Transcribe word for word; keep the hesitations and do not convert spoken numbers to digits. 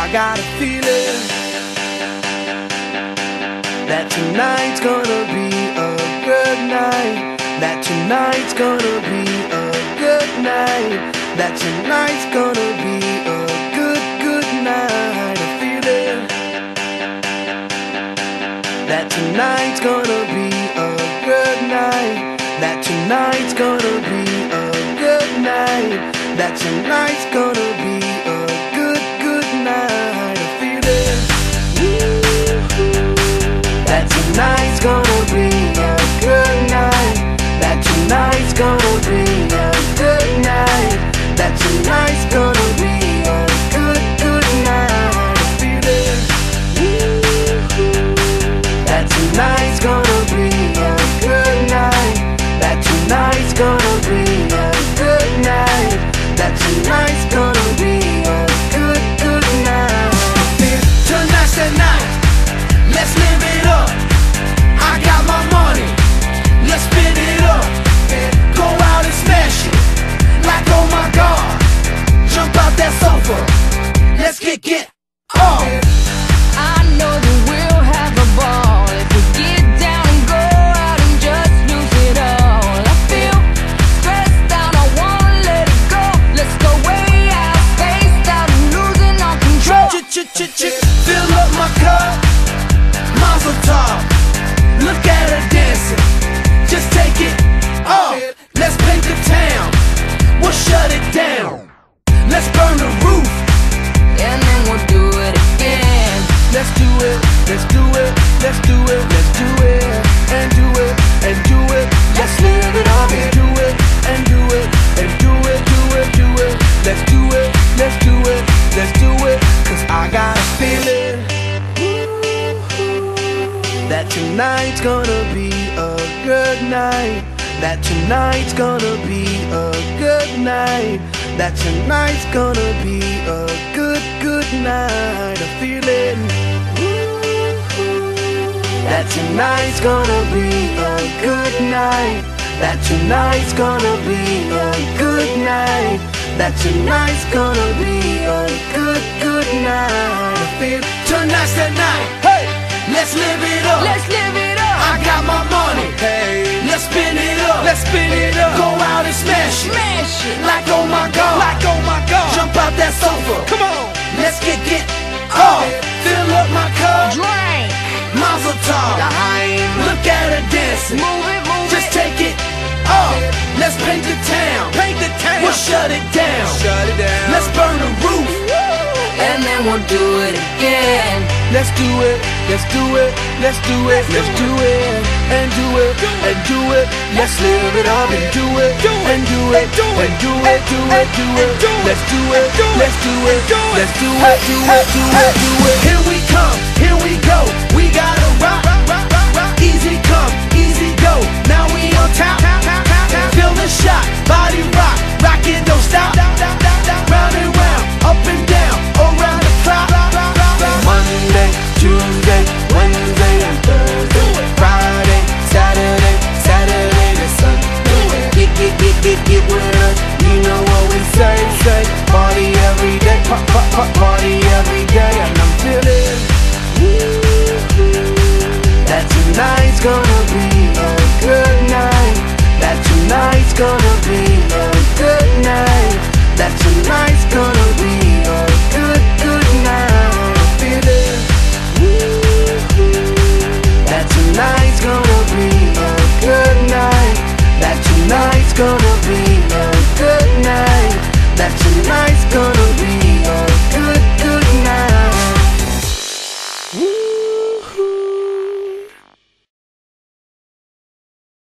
got a feeling that tonight's gonna be a good night. That tonight's gonna be a good night. That tonight's gonna be a good, good night. A feeling that tonight's gonna be a good night. That tonight's gonna be a good night. That tonight's gonna be a good, good night. A feeling that tonight's gonna be a good night. That tonight's gonna be a good night. That tonight's gonna be a good, good night. A feeling that tonight's gonna be a good night. That tonight's gonna be a good night. That tonight's gonna be a good, good night. Tonight's the night, let's live it up. I got my money, let's spin it up. Go out and smash it, like oh my God. Jump out that sofa, let's get get off. I know that we'll have a ball if we get down and go out and just lose it all. I feel stressed out, I wanna let it go. Let's go way out, spaced out and losing all control. Ch-ch-ch-ch, fill up my cup, Mazel tov. Look at her dancing, just take it off. Let's paint the town, we'll shut it down. Let's burn the roof, and then we'll do it again. let's do it, let's do it, let's do it, let's do it, and do it, and do it. Let's live it up and do it, and do it, and do it, do it, do it. Let's do it, let's do it, let's do it. Cause I got a feeling that tonight's gonna be a good night. That tonight's gonna be a good night. That tonight's gonna be a good, good night. A feeling that tonight's gonna be a good night. That tonight's gonna be a good night. That tonight's gonna be a good, good night. I feel tonight's the night. Hey, let's live it up. Let's live it up. I got my money. Hey, let's spin it up. Let's spin it up. Go out and smash it. Smash it. Like oh my God. Like oh my God. Jump out that sofa. Come on. Let's get get off. Fill up my cup. Drink. Mazel tov. Daheim. Look at her dancing. Move it, move Just it. take it off. Let's paint the town. Paint the town. We'll shut it down. Shut it down. Let's burn the roof. And then we'll do it again. Let's do it, let's do it, let's do it, let's do it, and do it, and do it. Let's live it up and do it, and do it, and do it, do it, do it. Let's do it, let's do it, let's do it, do it, do it, do it. Here we come, here we go. We gotta rock, easy come, easy go. Now we on top, feel the shot, body rock, rock it, don't stop. Round and round, up and down, around the clock. Monday, Tuesday, Wednesday, and Thursday, Friday, Saturday, Saturday to Sunday. Get, get, get, get, get with us. You know what we say, say. Party every day, pop, pop, pop, party every day. And I'm feeling that tonight's gonna be a good night. That tonight's gonna be a good night. That tonight's gonna be a good, good night. I'm feeling that tonight's gonna be a good night. That tonight's gonna